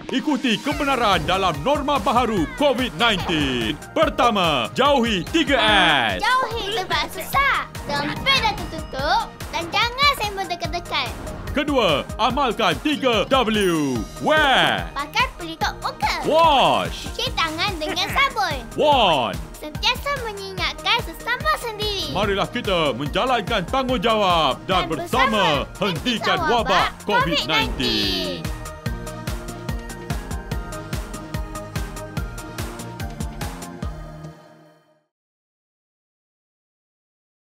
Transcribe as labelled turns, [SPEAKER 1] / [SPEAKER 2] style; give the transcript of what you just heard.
[SPEAKER 1] Ikuti kebenaran dalam norma baharu COVID-19. Pertama, jauhi 3S.
[SPEAKER 2] Jauhi tempat sesak, sempit dan tertutup, dan jangan sembang dekat-dekat.
[SPEAKER 1] Kedua, amalkan 3W. Wear,
[SPEAKER 2] Pakai pelitup muka.
[SPEAKER 1] wash,
[SPEAKER 2] Cuci tangan dengan sabun.
[SPEAKER 1] warn.
[SPEAKER 2] Sentiasa mengingatkan sesama sendiri.
[SPEAKER 1] Marilah kita menjalankan tanggungjawab dan bersama hentikan wabak COVID-19.